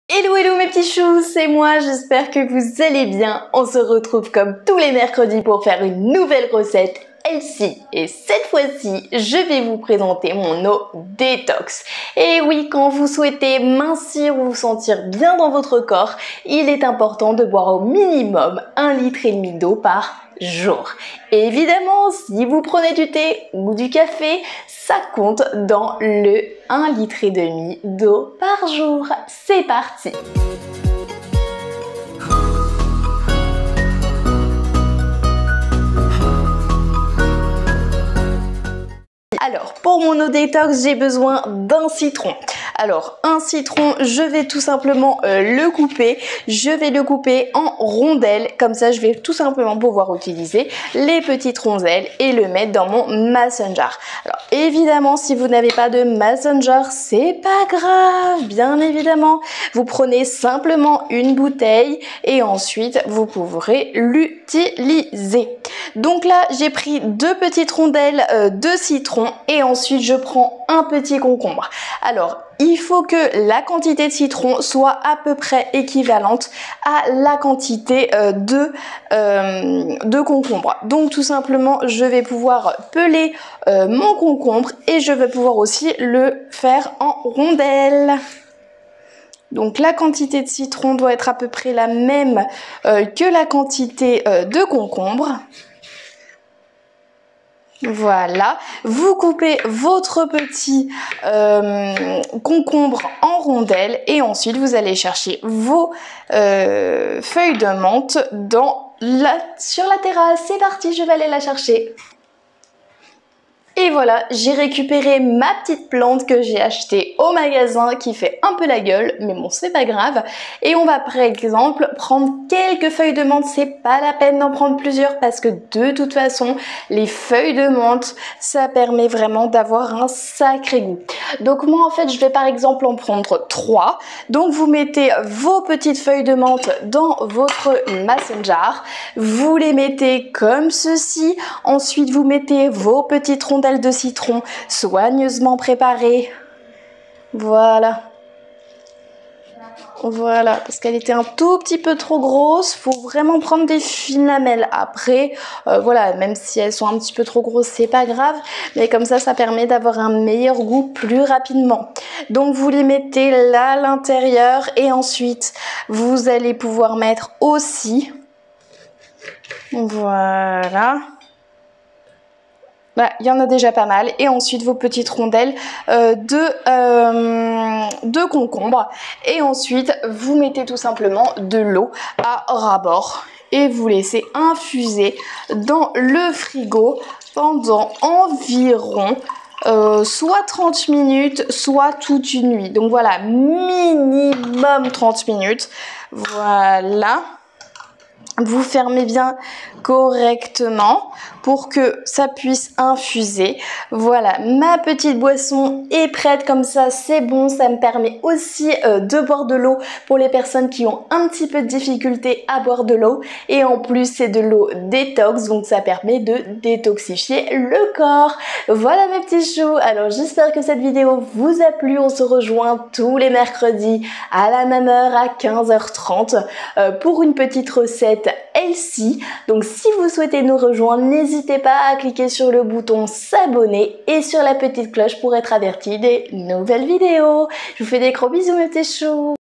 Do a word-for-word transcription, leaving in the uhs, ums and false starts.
Hello hello mes petits choux, c'est moi, j'espère que vous allez bien. On se retrouve comme tous les mercredis pour faire une nouvelle recette healthy. Et cette fois-ci, je vais vous présenter mon eau détox. Et oui, quand vous souhaitez mincir ou vous sentir bien dans votre corps, il est important de boire au minimum un litre et demi d'eau par jour. Et évidemment, si vous prenez du thé ou du café, ça compte dans le un litre et demi d'eau par jour. C'est parti! Alors, pour mon eau détox, j'ai besoin d'un citron. Alors, un citron, je vais tout simplement euh, le couper. Je vais le couper en rondelles. Comme ça, je vais tout simplement pouvoir utiliser les petites rondelles et le mettre dans mon mason jar. Alors, évidemment, si vous n'avez pas de mason jar, c'est pas grave. Bien évidemment, vous prenez simplement une bouteille et ensuite, vous pourrez l'utiliser. Donc là, j'ai pris deux petites rondelles euh, de citron et ensuite, je prends un petit concombre. Alors, il faut que la quantité de citron soit à peu près équivalente à la quantité euh, de, euh, de concombre. Donc tout simplement, je vais pouvoir peler euh, mon concombre et je vais pouvoir aussi le faire en rondelles. Donc la quantité de citron doit être à peu près la même euh, que la quantité euh, de concombre. Voilà, vous coupez votre petit euh, concombre en rondelles et ensuite vous allez chercher vos euh, feuilles de menthe dans la, sur la terrasse. C'est parti, je vais aller la chercher. Et voilà, j'ai récupéré ma petite plante que j'ai achetée au magasin qui fait un peu la gueule, mais bon, c'est pas grave. Et on va par exemple prendre quelques feuilles de menthe, c'est pas la peine d'en prendre plusieurs parce que de toute façon, les feuilles de menthe, ça permet vraiment d'avoir un sacré goût. Donc moi en fait, je vais par exemple en prendre trois. Donc vous mettez vos petites feuilles de menthe dans votre mason jar, vous les mettez comme ceci, ensuite vous mettez vos petites rondelles de citron soigneusement préparées. Voilà. Voilà, parce qu'elle était un tout petit peu trop grosse. Faut vraiment prendre des fines lamelles. Après, euh, voilà, même si elles sont un petit peu trop grosses, c'est pas grave. Mais comme ça, ça permet d'avoir un meilleur goût plus rapidement. Donc, vous les mettez là à l'intérieur et ensuite, vous allez pouvoir mettre aussi. Voilà. Voilà, il y en a déjà pas mal. Et ensuite, vos petites rondelles euh, de, euh, de concombre. Et ensuite, vous mettez tout simplement de l'eau à ras-bord. Et vous laissez infuser dans le frigo pendant environ euh, soit trente minutes, soit toute une nuit. Donc voilà, minimum trente minutes. Voilà. Vous fermez bien correctement pour que ça puisse infuser. Voilà, ma petite boisson est prête comme ça, c'est bon. Ça me permet aussi euh, de boire de l'eau pour les personnes qui ont un petit peu de difficulté à boire de l'eau. Et en plus, c'est de l'eau détox, donc ça permet de détoxifier le corps. Voilà mes petits choux. Alors j'espère que cette vidéo vous a plu. On se rejoint tous les mercredis à la même heure à quinze heures trente euh, pour une petite recette healthy. Donc si vous souhaitez nous rejoindre, n'hésitez pas à cliquer sur le bouton s'abonner et sur la petite cloche pour être averti des nouvelles vidéos. Je vous fais des gros bisous mes petits choux.